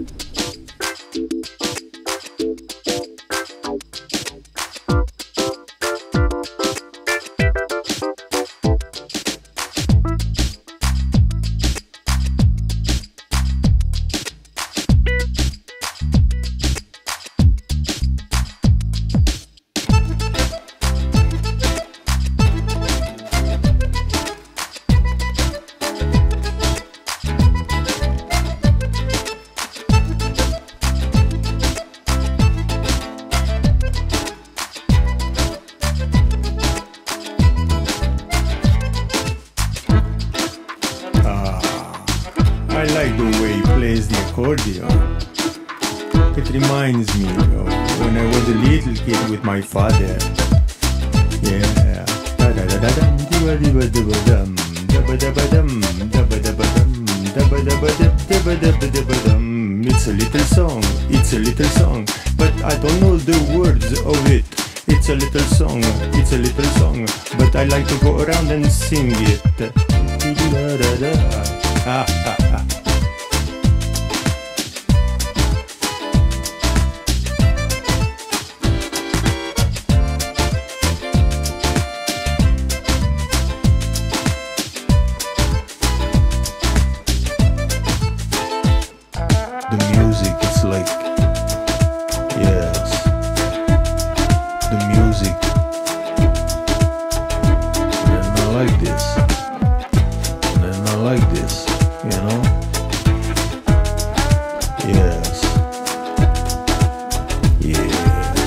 I like the way he plays the accordion. It reminds me of when I was a little kid with my father. Yeah. It's a little song, it's a little song, but I don't know the words of it. It's a little song, it's a little song, but I like to go around and sing it. The music, it's like, yes, the music, and I like this, and I like this, you know, yes, yeah.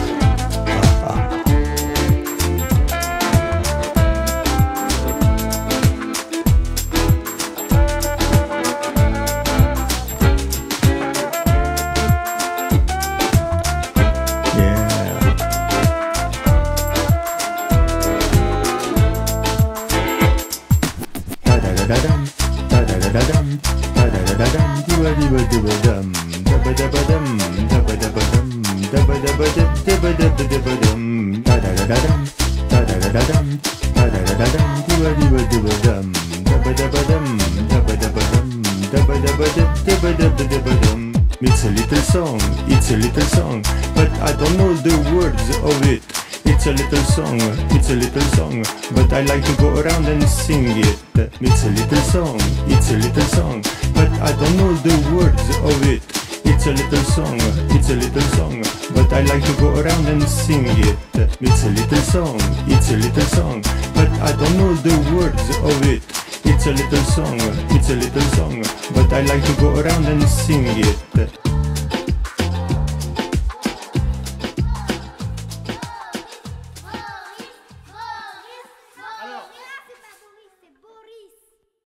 It's a little song, it's a little song, but I don't know the words of it. It's a little song, it's a little song, but I like to go around and sing it. It's a little song, it's a little song, but I don't know the words of it. It's a little song, it's a little song, but I like to go around and sing it. It's a little song, it's a little song, but I don't know the words of it. It's a little song, it's a little song, but I like to go around and sing it.